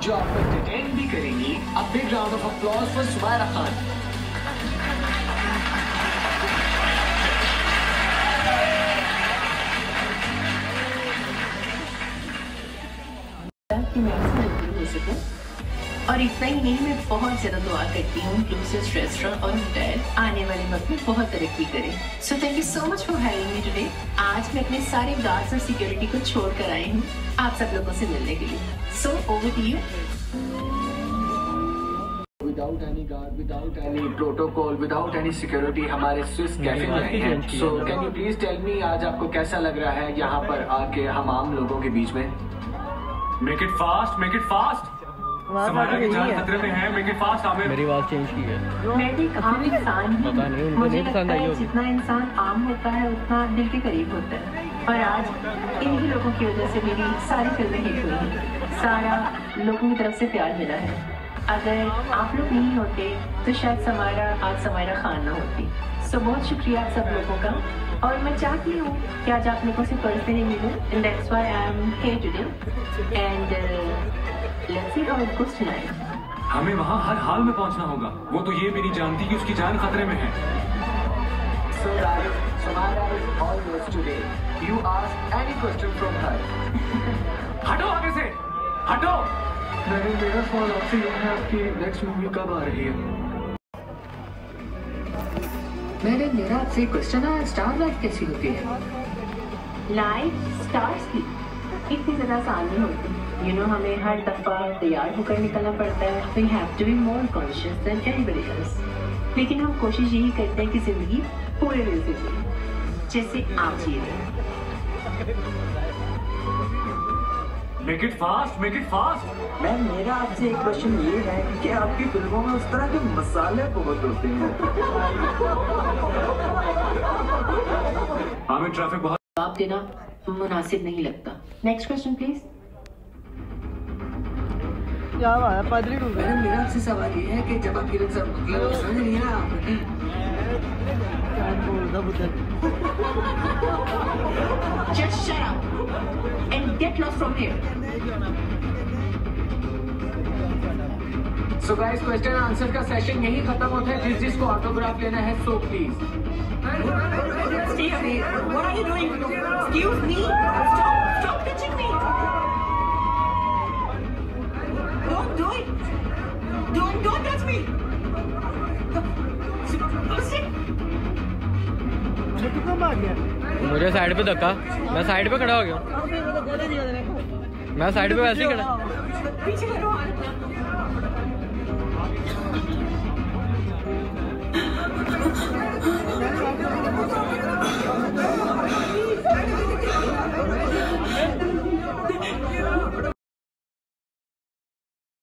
जो आपको एंटरटेन भी करेंगी। A big round of applause for Sumaira Khan. और इतना ही नहीं, मैं बहुत ज्यादा दुआ करती हूँ ब्लूसियस रेस्टोरेंट और होटल आने वाले वक्त में बहुत तरक्की करें। So thank you so much for having me today. आज मैं अपने सारे गार्ड्स और सिक्योरिटी को छोड़ कर आई हूँ आप सब लोगों से मिलने के लिए। So over to you. Without any guard, without any protocol, without any security, हमारे स्विस कैफे में आए हैं। So can you please tell me आज आपको कैसा लग रहा है यहाँ पर आके हम आम लोगों के बीच में? Make it fast, make it fast. Samara की जान खतरे में है, make it fast आमिर। मेरी आवाज चेंज की है। मैं भी एक आम इंसान हूँ। पता नहीं उनको मुझे नहीं पसंद आई लगता है होगी। जितना इंसान आम होता है उतना दिल के करीब होता है। और आज इन्हीं लोगों की वजह से मेरी सारी फिल्में हिट हुई हैं। सारा लोगों की तरफ से प्यार मिला है। अगर आप लोग नहीं होते तो शायद समारा आज समारा खान ना होती। सो बहुत शुक्रिया आप सब लोगों का। और मैं चाहती हूँ कि आज आप लोगों से पर्सनली मिलूं, and that's why I am here today and let's see how it goes tonight. हमें वहाँ हर हाल में पहुँचना होगा। वो तो ये भी नहीं जानती कि उसकी जान खतरे में है। So guys, Samara is all yours today. You ask any question from her. हटो आगे से, हटो। मेरा सवाल आपसे यह है कि नेक्स्ट मूवी कब आ रही है? मेरा आपसे क्वेश्चन है, स्टार लाइफ कैसी होती है? लाइफ स्टार्स की इतनी ज़्यादा आसान नहीं होती। यू नो हमें हर दफ़ा तैयार होकर निकलना पड़ता है। We have to be more conscious than anybody else. लेकिन हम कोशिश यही करते हैं कि ज़िंदगी पूरे दिल से जिए जैसे आप जी रहे हैं। Make it fast, make it fast. Ma'am मेरा आपसे एक क्वेश्चन ये है कि आपकी फिल्मों में उस तरह के मसाले बहुत होते हैं। आमिर ट्रैफिक बहुत। जवाब देना मुनासिब नहीं लगता। Next question please. क्या बात है पादरी को? मैडम मेरा आपसे सवाल ये है कि जब आप फिल्म से मतलब समझ रही हैं आप Just shut up and get lost from here. So guys, question answer का सेशन यही खत्म होता है। जिसको ऑटोग्राफ लेना है so please. Stay away. What are you doing? Excuse me. Stop touching me. Don't do it. Don't touch me. मुझे side पे धक्का। मैं साइड पे खड़ा हो गया। मैं साइड पे वैसे ही खड़ा। पीछे करो।